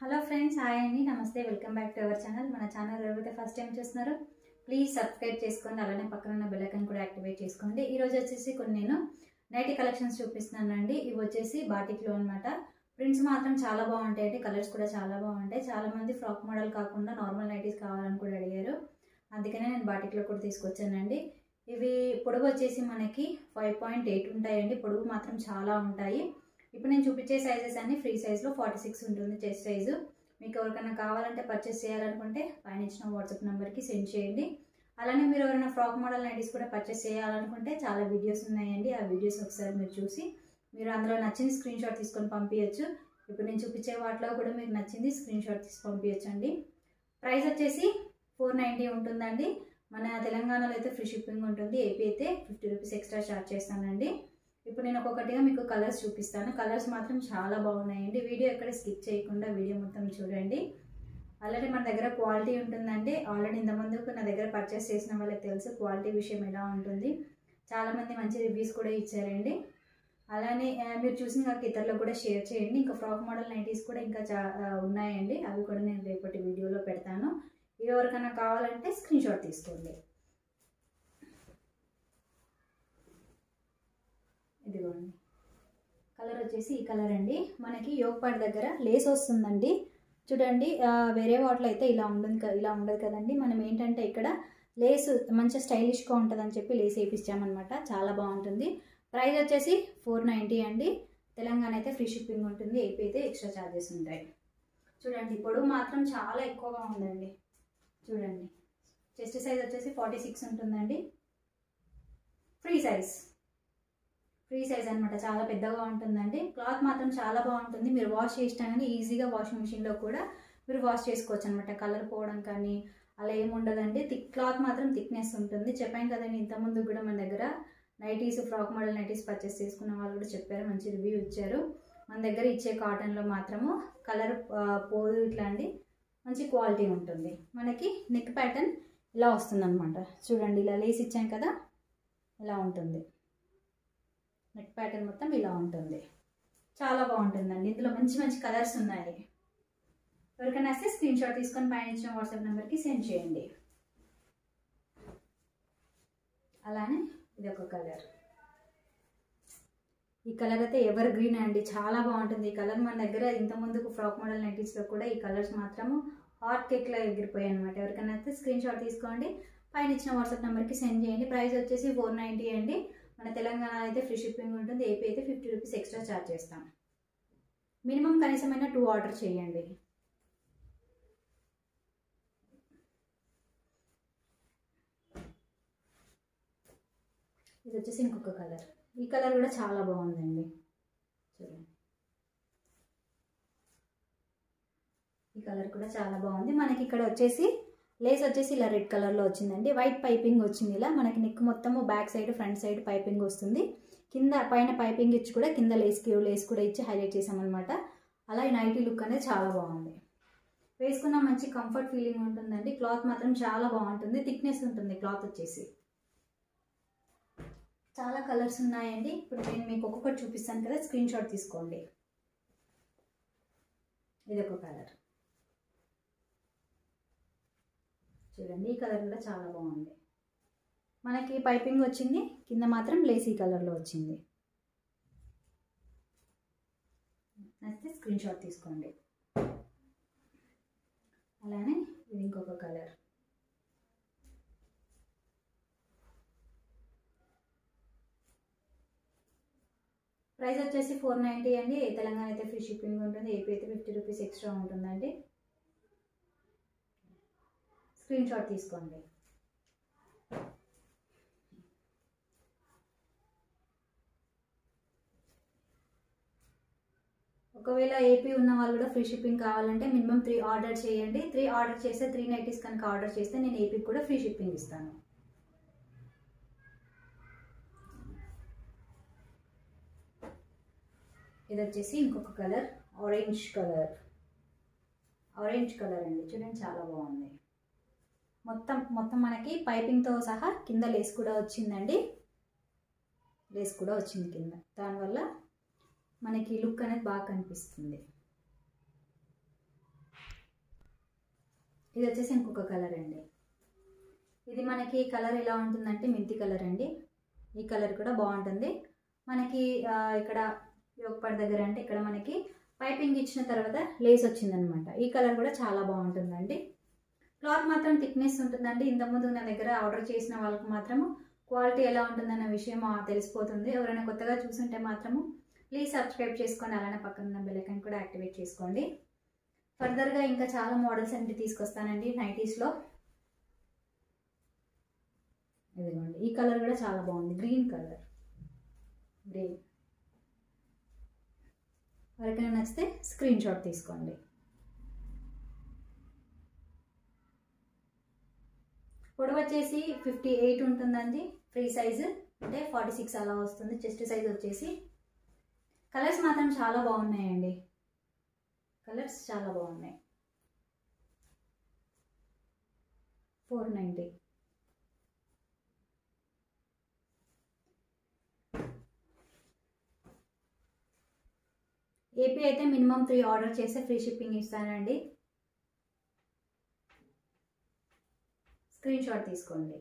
Hello friends, hi అండి, నమస్తే, welcome back to our channel. మన ఛానల్ ఎవరైతే ఫస్ట్ టైం చూస్తున్నారో ప్లీజ్ సబ్స్క్రైబ్ చేసుకోండి, అలానే పక్కన ఉన్న బెల్ ఐకాన్ కూడా యాక్టివేట్ చేసుకోండి. ఈరోజు వచ్చేసి కొన్ని నేను నైటీ కలెక్షన్స్ చూపిస్తున్నానండి. ఇవి వచ్చేసి బాటిక్లో అనమాట. ప్రింట్స్ మాత్రం చాలా బాగుంటాయండి, కలర్స్ కూడా చాలా బాగుంటాయి. చాలామంది ఫ్రాక్ మోడల్ కాకుండా నార్మల్ నైటీస్ కావాలని కూడా అడిగారు, అందుకనే నేను బాటిక్లో కూడా తీసుకొచ్చానండి. ఇవి పొడవు వచ్చేసి మనకి 5.8 ఉంటాయండి, పొడవు మాత్రం చాలా ఉంటాయి. ఇప్పుడు నేను చూపించే సైజెస్ అన్ని ఫ్రీ సైజ్లో 46 ఉంటుంది చెస్ట్ సైజు. మీకు ఎవరికైనా కావాలంటే పర్చేస్ చేయాలనుకుంటే పైన ఇచ్చిన వాట్సాప్ నెంబర్కి సెండ్ చేయండి. అలానే మీరు ఎవరైనా ఫ్రాక్ మోడల్ నైటీస్ కూడా పర్చేస్ చేయాలనుకుంటే చాలా వీడియోస్ ఉన్నాయండి, ఆ వీడియోస్ ఒకసారి మీరు చూసి మీరు అందులో నచ్చింది స్క్రీన్ షాట్ తీసుకొని పంపించచ్చు. ఇప్పుడు నేను చూపించే వాటిలో కూడా మీకు నచ్చింది స్క్రీన్ షాట్ తీసి పంపించచ్చు అండి. ప్రైస్ వచ్చేసి 490 ఉంటుందండి. మన తెలంగాణలో అయితే ఫ్రీ షిప్పింగ్ ఉంటుంది, ఏపీ అయితే 50 రూపీస్ ఎక్స్ట్రా ఛార్జ్ చేస్తానండి. ఇప్పుడు నేను ఒక్కొక్కటిగా మీకు కలర్స్ చూపిస్తాను. కలర్స్ మాత్రం చాలా బాగున్నాయండి. వీడియో ఎక్కడ స్కిప్ చేయకుండా వీడియో మొత్తం చూడండి. అలాగే మన దగ్గర క్వాలిటీ ఉంటుందండి. ఆల్రెడీ ఇంతమందికి నా దగ్గర పర్చేస్ చేసిన వాళ్ళకి తెలుసు క్వాలిటీ విషయం ఎలా ఉంటుంది. చాలామంది మంచి రివ్యూస్ కూడా ఇచ్చారండి. అలానే మీరు చూసిన కాక ఇతరులకు కూడా షేర్ చేయండి. ఇంకా ఫ్రాక్ మోడల్ నైటీస్ కూడా ఇంకా ఉన్నాయండి, అవి కూడా నేను రేపటి వీడియోలో పెడతాను. ఎవరికైనా కావాలంటే స్క్రీన్ షాట్ తీసుకోండి. ఇదిగోండి, కలర్ వచ్చేసి ఈ కలర్ అండి. మనకి యోగ్ పార్ట్ దగ్గర లేస్ వస్తుందండి, చూడండి. వేరే వాటిలో అయితే ఇలా ఉండదు కదండి. మనం ఏంటంటే ఇక్కడ లేస్ మంచిగా స్టైలిష్గా ఉంటుందని చెప్పి లేస్ వేయించామన్నమాట, చాలా బాగుంటుంది. ప్రైస్ వచ్చేసి 490 అండి. తెలంగాణ అయితే ఫ్రీ షిప్పింగ్ ఉంటుంది, ఏపీ అయితే ఎక్స్ట్రా ఛార్జెస్ ఉంటాయి. చూడండి, పొడవు మాత్రం చాలా ఎక్కువగా ఉందండి. చూడండి, చెస్ట్ సైజ్ వచ్చేసి 46 ఉంటుందండి. ఫ్రీ సైజ్ అనమాట, చాలా పెద్దగా ఉంటుందండి. క్లాత్ మాత్రం చాలా బాగుంటుంది. మీరు వాష్ చేసినా కానీ ఈజీగా వాషింగ్ మిషన్లో కూడా మీరు వాష్ చేసుకోవచ్చు అనమాట. కలర్ పోవడం కానీ అలా ఏమి ఉండదండి. క్లాత్ మాత్రం థిక్నెస్ ఉంటుంది. చెప్పాను కదండి, ఇంతకుముందు కూడా మన దగ్గర nighties, frock model nighties purchase చేసుకున్న వాళ్ళు కూడా చెప్పారు, మంచి రివ్యూ ఇచ్చారు. మన దగ్గర ఇచ్చే కాటన్లో మాత్రము కలర్ పోదు, ఇట్లా అండి, మంచి క్వాలిటీ ఉంటుంది. మనకి నెక్ ప్యాటర్న్ ఇలా వస్తుంది అనమాట. చూడండి, ఇలా లేస్ ఇచ్చాం కదా, ఇలా ఉంటుంది. నెక్ ప్యాటర్న్ మొత్తం ఇలా ఉంటుంది, చాలా బాగుంటుందండి. ఇందులో మంచి మంచి కలర్స్ ఉన్నాయి. ఎవరికైనా వస్తే స్క్రీన్ షాట్ తీసుకొని పైన ఇచ్చిన వాట్సాప్ నెంబర్కి సెండ్ చేయండి. అలానే ఇది ఒక కలర్. ఈ కలర్ అయితే ఎవర్ గ్రీన్ అండి, చాలా బాగుంటుంది ఈ కలర్. మన దగ్గర ఇంతకుముందుకు ఫ్రాక్ మోడల్ నైటీస్లో కూడా ఈ కలర్స్ మాత్రము హాట్ కేక్లో ఎగిరిపోయాయి అనమాట. ఎవరికైనా అయితే స్క్రీన్ షాట్ తీసుకోండి, పైన ఇచ్చిన వాట్సాప్ నెంబర్కి సెండ్ చేయండి. ప్రైస్ వచ్చేసి 490 అండి. మన తెలంగాణ అయితే ఫ్రీ షిప్పింగ్ ఉంటుంది, ఏపీ అయితే 50 రూపీస్ ఎక్స్ట్రా ఛార్జ్ చేస్తాం. మినిమం కనీసమైన 2 ఆర్డర్ చేయండి. ఇది వచ్చేసి ఇంకొక కలర్. ఈ కలర్ కూడా చాలా బాగుందండి. చూడండి, ఈ కలర్ కూడా చాలా బాగుంది. మనకి ఇక్కడ వచ్చేసి లేస్ వచ్చేసి ఇలా రెడ్ కలర్లో వచ్చిందండి. వైట్ పైపింగ్ వచ్చింది. ఇలా మనకి నెక్ మొత్తము back side, front side piping వస్తుంది. కింద పైన పైపింగ్ ఇచ్చి కూడా కింద లేస్ కూడా ఇచ్చి హైలైట్ చేసామన్నమాట. అలా ఈ నైటీ లుక్ అనేది చాలా బాగుంది. వేసుకున్న మంచి కంఫర్ట్ ఫీలింగ్ ఉంటుందండి. క్లాత్ మాత్రం చాలా బాగుంటుంది, థిక్నెస్ ఉంటుంది క్లాత్ వచ్చేసి. చాలా కలర్స్ ఉన్నాయండి. ఇప్పుడు నేను మీకు ఒక్కొక్కటి చూపిస్తాను కదా, స్క్రీన్ షాట్ తీసుకోండి. ఇది ఒక కలర్. చూడండి, ఈ కలర్ కూడా చాలా బాగుంది. మనకి పైపింగ్ వచ్చింది, కింద మాత్రం లేసీ కలర్లో వచ్చింది. అయితే స్క్రీన్ షాట్ తీసుకోండి. అలానే ఇది ఇంకొక కలర్. ప్రైస్ వచ్చేసి 490 అండి. తెలంగాణ అయితే ఫ్రీ షిప్పింగ్ ఉంటుంది, ఏపీ అయితే 50 రూపీస్ ఎక్స్ట్రా ఉంటుందండి. స్క్రీన్ షాట్ తీసుకోండి. ఒకవేళ ఏపీ ఉన్న వాళ్ళు కూడా ఫ్రీ షిప్పింగ్ కావాలంటే మినిమం 3 ఆర్డర్ చేయండి. 3 ఆర్డర్ చేస్తే 3 నైటీస్ కనుక ఆర్డర్ చేస్తే నేను ఏపీకి కూడా ఫ్రీ షిప్పింగ్ ఇస్తాను. ఇది వచ్చేసి ఇంకొక కలర్, ఆరెంజ్ కలర్ అండి. చూడండి, చాలా బాగుంది. మొత్తం మనకి పైపింగ్తో సహా కింద లేస్ కూడా వచ్చిందండి. కింద, దానివల్ల మనకి లుక్ అనేది బాగా కనిపిస్తుంది. ఇది వచ్చేసి ఇంకొక కలర్ అండి. ఇది మనకి కలర్ ఎలా ఉంటుందంటే మెంతి కలర్ అండి. ఈ కలర్ కూడా బాగుంటుంది. మనకి ఇక్కడ యోగపడి దగ్గర అంటే ఇక్కడ మనకి పైపింగ్ ఇచ్చిన తర్వాత లేస్ వచ్చిందనమాట. ఈ కలర్ కూడా చాలా బాగుంటుందండి. క్లాత్ మాత్రం థిక్నెస్ ఉంటుందండి. ఇంతకుముందు నా దగ్గర ఆర్డర్ చేసిన వాళ్ళకి మాత్రము క్వాలిటీ ఎలా ఉంటుందన్న విషయం తెలిసిపోతుంది. ఎవరైనా కొత్తగా చూసుంటే మాత్రము ప్లీజ్ సబ్స్క్రైబ్ చేసుకోండి. అలానే పక్కన ఉన్న బెల్ ఐకాన్ కూడా యాక్టివేట్ చేసుకోండి. ఫర్దర్గా ఇంకా చాలా మోడల్స్ అన్ని తీసుకొస్తానండి నైటీస్లో. ఇదిగోండి, ఈ కలర్ కూడా చాలా బాగుంది. Green colour, green. ఎవరికైనా నచ్చితే స్క్రీన్ షాట్ తీసుకోండి. పొడవు వచ్చేసి 58 ఉంటుందండి. ఫ్రీ సైజు అంటే 46 అలా వస్తుంది. చెస్ట్ సైజ్ వచ్చేసి. కలర్స్ మాత్రం చాలా బాగున్నాయండి. కలర్స్ చాలా బాగున్నాయి. 490. ఏపీ అయితే మినిమం 3 ఆర్డర్ చేస్తే ఫ్రీ షిప్పింగ్ ఇస్తానండి. స్క్రీన్ షాట్ తీసుకోండి.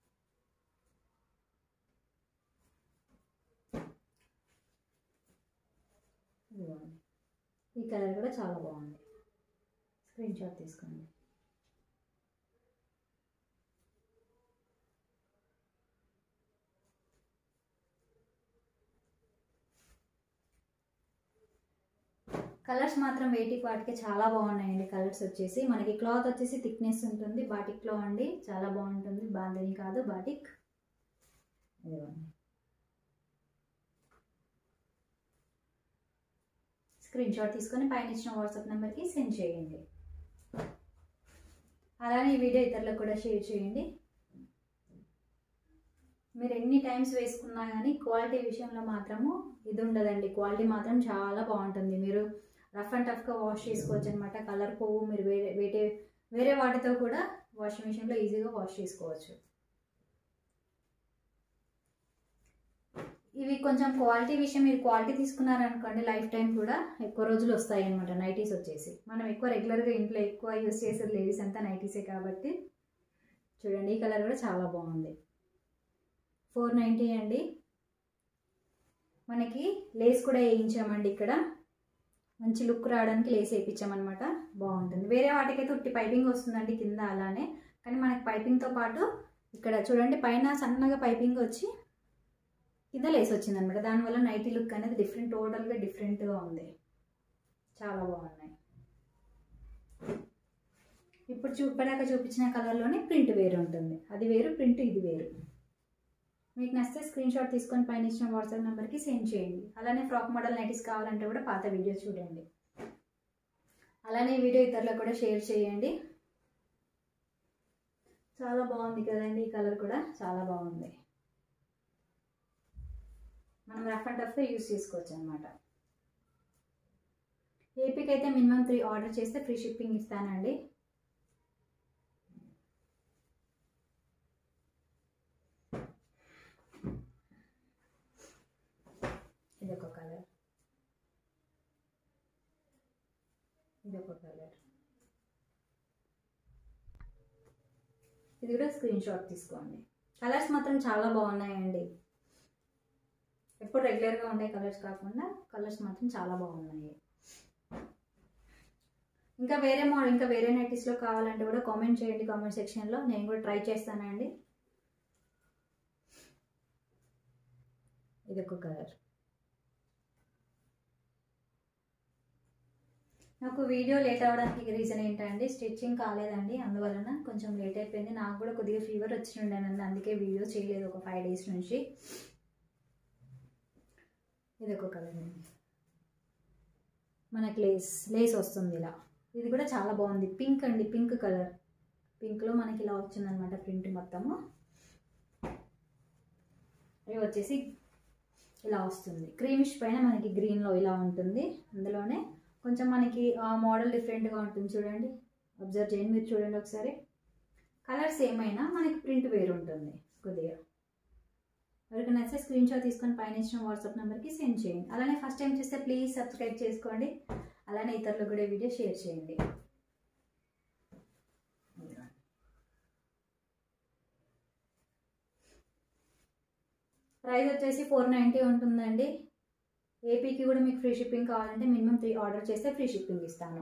ఈ కలర్ కూడా చాలా బాగుంది. స్క్రీన్ షాట్ తీసుకోండి. కలర్స్ మాత్రం వెయిటికి వాటికి చాలా బాగున్నాయండి. కలర్స్ వచ్చేసి మనకి క్లాత్ వచ్చేసి థిక్నెస్ ఉంటుంది. బాటిక్లో అండి, చాలా బాగుంటుంది. బాందిని కాదు, బాటిక్. స్క్రీన్ షాట్ తీసుకొని పైన ఇచ్చిన వాట్సాప్ నెంబర్కి సెండ్ చేయండి. అలానే ఈ వీడియో ఇతరులకు కూడా షేర్ చేయండి. మీరు ఎన్ని టైమ్స్ వేసుకున్నా కానీ క్వాలిటీ విషయంలో మాత్రము ఇది ఉండదండి. క్వాలిటీ మాత్రం చాలా బాగుంటుంది. మీరు రఫ్ అండ్ టఫ్గా వాష్ చేసుకోవచ్చు అనమాట. కలర్ పోవు. మీరు వేరే వాటితో కూడా వాషింగ్ మిషన్లో ఈజీగా వాష్ చేసుకోవచ్చు. ఇవి కొంచెం క్వాలిటీ విషయం, మీరు క్వాలిటీ తీసుకున్నారనుకోండి లైఫ్ టైం కూడా ఎక్కువ రోజులు వస్తాయి అనమాట. నైటీస్ వచ్చేసి మనం ఎక్కువ రెగ్యులర్గా ఇంట్లో ఎక్కువ యూస్ చేసేది లేడీస్ అంతా నైటీసే కాబట్టి. చూడండి, ఈ కలర్ కూడా చాలా బాగుంది. 490 అండి. మనకి లేస్ కూడా వేయించామండి. ఇక్కడ మంచి లుక్ రావడానికి లేస్ వేయించామన్నమాట. బాగుంటుంది. వేరే వాటికైతే ఉట్టి పైపింగ్ వస్తుందండి కింద అలానే. కానీ మనకి పైపింగ్తో పాటు ఇక్కడ చూడండి పైన సన్నగా పైపింగ్ వచ్చి కింద లేస్ వచ్చిందనమాట. దానివల్ల నైటీ లుక్ అనేది టోటల్గా డిఫరెంట్గా ఉంది. చాలా బాగున్నాయి. ఇప్పుడు చూపడాక చూపించిన కలర్లోనే ప్రింట్ వేరు ఉంటుంది. అది వేరు, ప్రింట్ ఇది వేరు. మీకు నచ్చితే స్క్రీన్ షాట్ తీసుకొని పైన ఇచ్చిన వాట్సాప్ నెంబర్కి సెండ్ చేయండి. అలానే ఫ్రాక్ మోడల్ నైటీస్ కావాలంటే కూడా పాత వీడియో చూడండి. అలానే ఈ వీడియో ఇతరులకు కూడా షేర్ చేయండి. చాలా బాగుంది కదండి. ఈ కలర్ కూడా చాలా బాగుంది. మనం రఫ్ అండ్ టఫ్గా యూస్ చేసుకోవచ్చు అనమాట. ఏపీకి అయితే మినిమం 3 ఆర్డర్ చేస్తే ఫ్రీ షిప్పింగ్ ఇస్తానండి. ఇదొక కలర్, ఇదొక కలర్. ఇది కూడా స్క్రీన్ షాట్ తీసుకోండి. కలర్స్ మాత్రం చాలా బాగున్నాయండి. ఎప్పుడు రెగ్యులర్గా ఉండే కలర్స్ కాకుండా కలర్స్ మాత్రం చాలా బాగున్నాయి. ఇంకా వేరే నైటీస్లో కావాలంటే కూడా కామెంట్ చేయండి కామెంట్ సెక్షన్లో. నేను కూడా ట్రై చేస్తానండి. ఇదొక కలర్. నాకు వీడియో లేట్ అవ్వడానికి రీజన్ ఏంటంటే స్టిచ్చింగ్ కాలేదండి. అందువలన కొంచెం లేట్ అయిపోయింది. నాకు కూడా కొద్దిగా ఫీవర్ వచ్చి ఉండేనండి. అందుకే వీడియో చేయలేదు ఒక 5 డేస్ నుంచి. ఇది ఒక కలర్ అండి. మనకి లేస్ వస్తుంది ఇలా. ఇది కూడా చాలా బాగుంది. పింక్ అండి, పింక్ కలర్. పింక్లో మనకి ఇలా వచ్చిందనమాట ప్రింట్ మొత్తము. ఇవి వచ్చేసి ఇలా వస్తుంది. క్రీమిష్ పైన మనకి గ్రీన్లో ఇలా ఉంటుంది. అందులోనే కొంచెం మనకి మోడల్ డిఫరెంట్గా ఉంటుంది. చూడండి, అబ్జర్వ్ చేయండి, మీరు చూడండి ఒకసారి. కలర్స్ ఏమైనా మనకి ప్రింట్ వేరు ఉంటుంది కొద్దిగా. ఎవరికి నచ్చితే స్క్రీన్ షాట్ తీసుకొని పైన ఇచ్చిన వాట్సాప్ నెంబర్కి సెండ్ చేయండి. అలానే ఫస్ట్ టైం చూస్తే ప్లీజ్ సబ్స్క్రైబ్ చేసుకోండి. అలానే ఇతరులకు కూడా వీడియో షేర్ చేయండి. ప్రైస్ వచ్చేసి 490 ఉంటుందండి. ఏపీకి కూడా మీకు ఫ్రీ షిప్పింగ్ కావాలంటే మినిమం 3 ఆర్డర్ చేస్తే ఫ్రీ షిప్పింగ్ ఇస్తాను.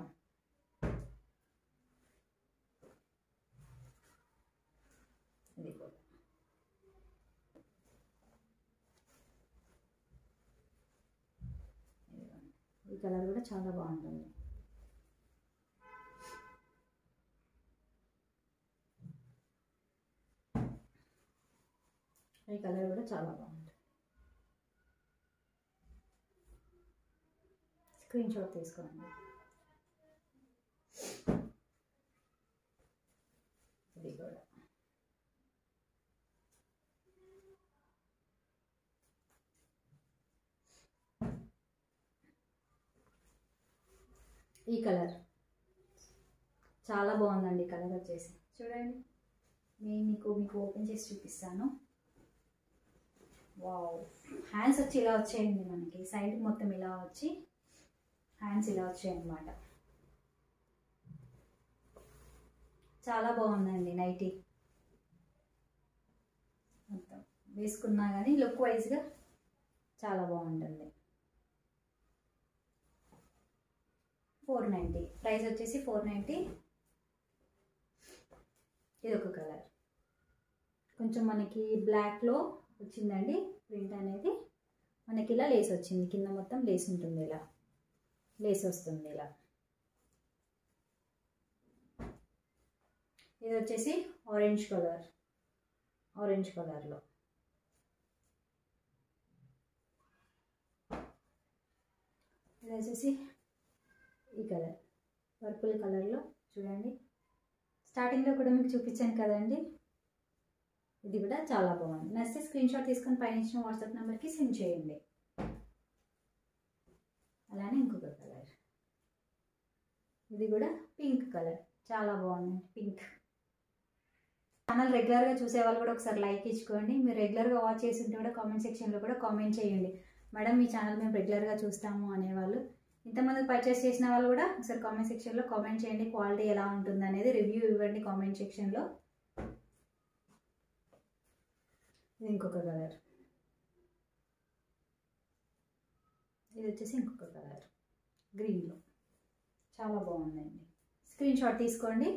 ఈ కలర్ కూడా చాలా బాగుంటుంది. ఈ కలర్ కూడా చాలా బాగుంటుంది. స్క్రీన్ షాట్ తీసుకోండి. ఇది కూడా ఈ కలర్ చాలా బాగుందండి. ఈ కలర్ వచ్చేసి చూడండి, మీకు ఓపెన్ చేసి చూపిస్తాను. వావ్, హ్యాండ్స్ వచ్చి ఇలా వచ్చాయండి. మనకి సైడ్ మొత్తం ఇలా వచ్చి హ్యాండ్స్ ఇలా వచ్చాయి అన్నమాట. చాలా బాగుందండి నైటీ. మొత్తం వేసుకున్నా కానీ లుక్ వైజ్గా చాలా బాగుంటుంది. 490 ప్రైస్ వచ్చేసి 490. ఇది ఒక కలర్, కొంచెం మనకి బ్లాక్లో వచ్చిందండి ప్రింట్ అనేది. మనకి ఇలా లేస్ వచ్చింది, కింద మొత్తం లేస్ ఉంటుంది, ఇలా లేస్ వస్తుంది ఇలా. ఇది వచ్చేసి ఆరెంజ్ కలర్లో. ఇది వచ్చేసి ఈ కలర్ పర్పుల్ కలర్లో చూడండి. స్టార్టింగ్లో కూడా మీకు చూపించాను కదండి. ఇది కూడా చాలా బాగుంది. నచ్చితే స్క్రీన్ షాట్ తీసుకొని పైన ఇచ్చిన వాట్సాప్ నెంబర్కి సెండ్ చేయండి. అలానే ఇంకొక కలర్, ఇది కూడా పింక్ కలర్, చాలా బాగుంది పింక్. ఛానల్ రెగ్యులర్గా చూసే వాళ్ళు కూడా ఒకసారి లైక్ ఇచ్చుకోండి. మీరు రెగ్యులర్గా వాచ్ చేసి ఉంటే కూడా కామెంట్ సెక్షన్లో కూడా కామెంట్ చేయండి. మేడం మీ ఛానల్ మేము రెగ్యులర్గా చూస్తాము అనేవాళ్ళు. ఇంతమంది పర్చేస్ చేసిన వాళ్ళు కూడా ఒకసారి కామెంట్ సెక్షన్లో కామెంట్ చేయండి. క్వాలిటీ ఎలా ఉంటుంది అనేది రివ్యూ ఇవ్వండి కామెంట్ సెక్షన్లో. ఇది ఇంకొక కలర్, ఇది వచ్చేసి ఇంకొక కలర్ గ్రీన్లో, చాలా బాగుందండి. స్క్రీన్ షాట్ తీసుకోండి.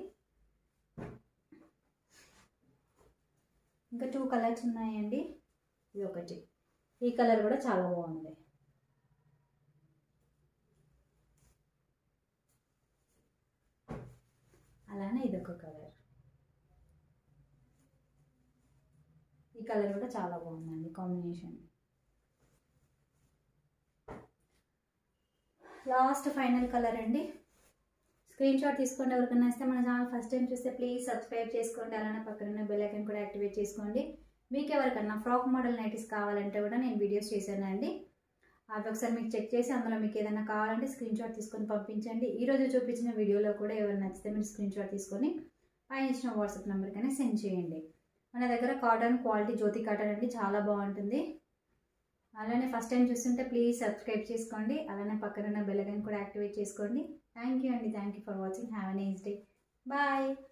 ఇంకా 2 కలర్స్ ఉన్నాయండి. ఇది ఒకటి, ఈ కలర్ కూడా చాలా బాగుంది. అలానే ఇదొక కలర్, ఈ కలర్ కూడా చాలా బాగుందండి కాంబినేషన్. లాస్ట్ ఫైనల్ కలర్ అండి. స్క్రీన్ షాట్ తీసుకోండి. ఎవరికైనా ఇస్తే మన ఛానల్ ఫస్ట్ టైం చూస్తే ప్లీజ్ సబ్స్క్రైబ్ చేసుకోండి. అలానే పక్కన బెల్ ఐకాన్ కూడా యాక్టివేట్ చేసుకోండి. మీకు ఎవరికన్నా ఫ్రాక్ మోడల్ నైటీస్ కావాలంటే కూడా నేను వీడియోస్ చేశానండి. అవి ఒకసారి మీకు చెక్ చేసి అందులో మీకు ఏదైనా కావాలంటే స్క్రీన్ షాట్ తీసుకొని పంపించండి. ఈరోజు చూపించిన వీడియోలో కూడా ఎవరు నచ్చితే మీరు స్క్రీన్ షాట్ తీసుకొని పైన ఇచ్చిన వాట్సాప్ నెంబర్కైనా సెండ్ చేయండి. మన దగ్గర కాటన్ క్వాలిటీ జ్యోతి కాటన్ అండి, చాలా బాగుంటుంది. అలానే ఫస్ట్ టైం చూస్తుంటే ప్లీజ్ సబ్స్క్రైబ్ చేసుకోండి. అలానే పక్కన బెల్ ఐకాన్ కూడా యాక్టివేట్ చేసుకోండి. థ్యాంక్ యూ అండి. Thank you for watching. Have a nice day. Bye.